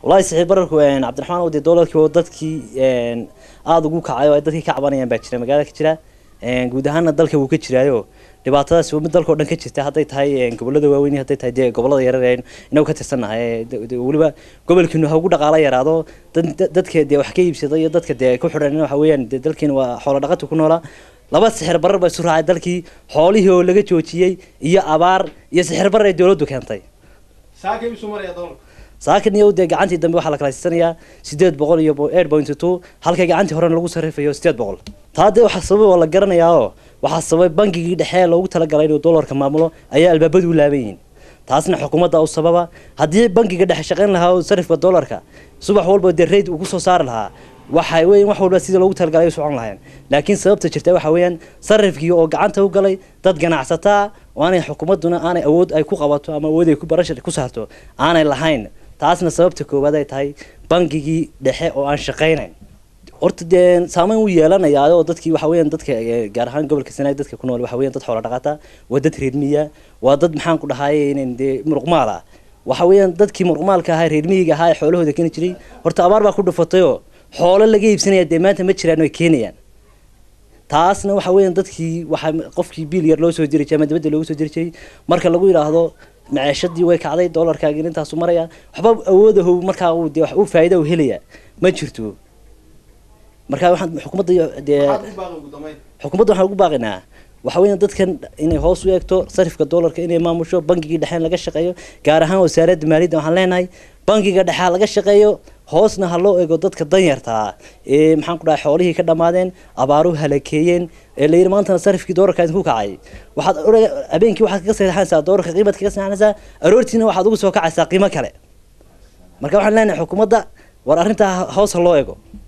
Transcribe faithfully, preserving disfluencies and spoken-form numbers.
والله سعر برك وين عبد الرحمن ودي دولار كي ودتكي aad ugu kacay oo dadkii ka cabanayaan baa jira magaalada ka jira een guud ahaan dalka uu ka jiraayo dhibaatadaas oo mid dalka oo dhan ka jirta haday tahay gobolada waaweyn haday tahay gobolada yaryar inuu ka tirsanahay waliba gobolkiinu ha ugu dhaqaale yaraado dadka de wax ka iibsado iyo dadka de ku xidhan waxa weeyaan dalkiina waa xoolo dhaqato ku noolaa laba sixir barar bay soo raacay dalkii xoolihii oo laga joojiyay iyo abaar iyo sixir barar ay dawladdu keentay saakay u sumaraya doonka saakin iyo de gacantii dambe waxa la kala siisanayaa sideed boqol iyo eight point two halka gacantii hore lagu sarifayo sideed boqol taade waxa sabab oo la garanayaa waxa sabab bangigii dhexe loogu tala galay inuu dollarka maamulo ayaa albaabadu laabayeen taasna xukuumadda u sababa hadii bangiga dhexe shaqeyn lahaa oo sarifka dollarka subax walba de rate ugu soo saar lahaa waxa weeyaan wax walba sida loogu tala galay socon lahayn laakiin sababta jirta waxa weeyaan sarifkii oo gacanta u galay dad ganacsato oo aanay xukuumaduna aanay awood ay ku qabato ama awood ay ku barashada ku saarto aanay lahayn taasna sababta koowaad ay tahay bangigii dhexe oo aan shaqeynayn horta deen saameyn u yeelanaya oo dadkii waxa weeyaan dadka gaar ahaan gobolka Sanaag dadka ku nool waxa weeyaan dad xoolo dhaqata wadad reer miyiga waa dad maxaan ku dhahay inay muruqmaal ah waxa weeyaan dadkii muruqmaalka ahaa reer miyiga ahaa xoolahooda keen jiray horta abaar baa ku dhufatay oo xoolo laga iibsanaya deemaanta ma jiraan oo keenayaan taasna waxa weeyaan dadkii waxa qofkii biil yar loo soo diray jaamacad dibadda loogu soo diray marka lagu yiraahdo معاشدي way kacday dollarka intaas u maraya waxba awoodahu marka uu wax u faa'iido u helaya ma jirto marka waxaan xukuumadda xukuumadda waxa ugu baaqinaa waxa weeyaan dadkan inay hoos u eegto sarifka dollarka inay maamusho bangiga dhexe laga shaqeeyo gaar ahaan wasaaradda maaliyadda waxaan leenahay bangiga dhexe laga shaqeeyo hoosna ha loo eego dadka danyarta ee maxaan ku dhahay xoolihii ka dhamaadeen abaaru halakeeyeen ee la maanta sarifkii dollarka ku kacay waxaad habeenkii waxaad ka saxaysaa dollarka qiimadka ka saxaysaa aroortiina waxaad ugu soo kacaysaa qiimo kale marka waxaan leenahay xukuumadda war arrinta hoos loo eego